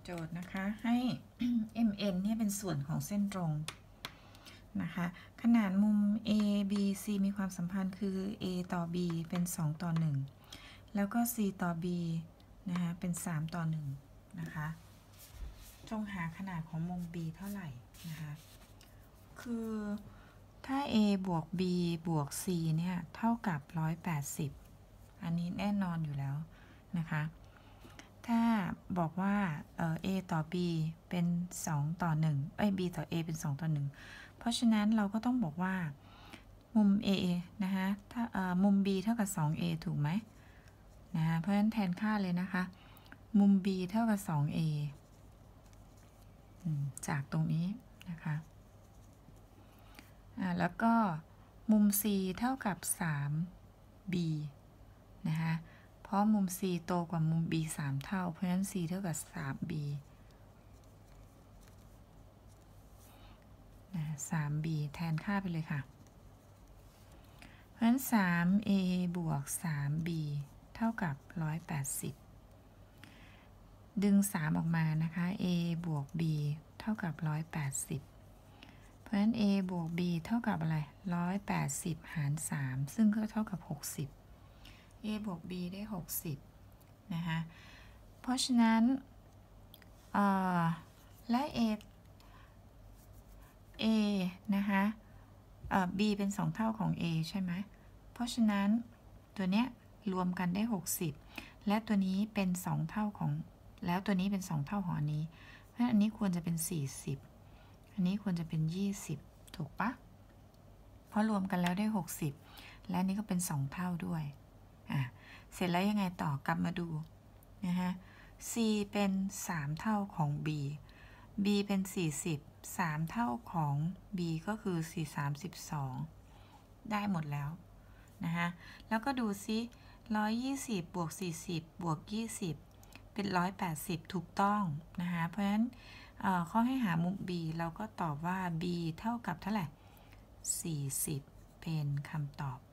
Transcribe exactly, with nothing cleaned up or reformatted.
โจทย์นะคะให้ เอ็ม เอ็น เนี่ยเป็นส่วนของเส้นตรงนะคะขนาดมุม A B C มีความสัมพันธ์คือ A ต่อ B เป็นสองต่อหนึ่งแล้วก็ C ต่อ B นะคะเป็นสามต่อหนึ่งนะคะจงหาขนาดของมุม B เท่าไหร่นะคะคือถ้า A บวก B บวก C เนี่ยเท่ากับหนึ่งร้อยแปดสิบอันนี้แน่นอนอยู่แล้วนะคะถ้าบอกว่าเอ่อ A ต่อ B เป็นสองต่อหนึ่งเอ้ย B ต่อ A เป็นสองต่อหนึ่งเพราะฉะนั้นเราก็ต้องบอกว่ามุม A นะคะถ้าเอ่อมุม B เท่ากับ สอง เอ ถูกไหมนะคะเพราะฉะนั้นแทนค่าเลยนะคะมุม B เท่ากับ สอง เอ จากตรงนี้นะคะอ่าแล้วก็มุม C เท่ากับ สาม บี นะคะเพราะมุม C โตกว่ามุม B สามเท่าเพราะฉะนั้น C เท่ากับ สาม บี นะ สาม บี แทนค่าไปเลยค่ะเพราะฉะนั้น สาม เอ บวก สาม บี เท่ากับ หนึ่งร้อยแปดสิบ ดึง สาม ออกมานะคะ A บวก B เท่ากับ หนึ่งร้อยแปดสิบ เพราะฉะนั้น A บวก B เท่ากับอะไร หนึ่งร้อยแปดสิบ หาร สาม ซึ่งก็เท่ากับ หกสิบ A บวก B ได้ หกสิบ นะคะเพราะฉะนั้นและ A A นะคะB เป็นสองเท่าของ A ใช่ไหมเพราะฉะนั้นตัวเนี้ยรวมกันได้หกสิบและตัวนี้เป็นสองเท่าของแล้วตัวนี้เป็นสองเท่าของอันนี้เพราะฉะนั้นอันนี้ควรจะเป็นสี่สิบอันนี้ควรจะเป็นยี่สิบถูกปะเพราะรวมกันแล้วได้หกสิบและนี้ก็เป็นสองเท่าด้วยอ่ะเสร็จแล้วยังไงต่อกลับมาดูนะฮะ C เป็นสามเท่าของ B B เป็นสี่สิบ สามเท่าของ B ก็คือสี่ สาม สิบสองได้หมดแล้วนะคะแล้วก็ดูซิหนึ่งร้อยยี่สิบบวกสี่สิบบวกยี่สิบเป็นหนึ่งร้อยแปดสิบถูกต้องนะคะเพราะฉะนั้นข้อให้หามุม B เราก็ตอบว่า B เท่ากับเท่าไหร่สี่สิบเป็นคำตอบ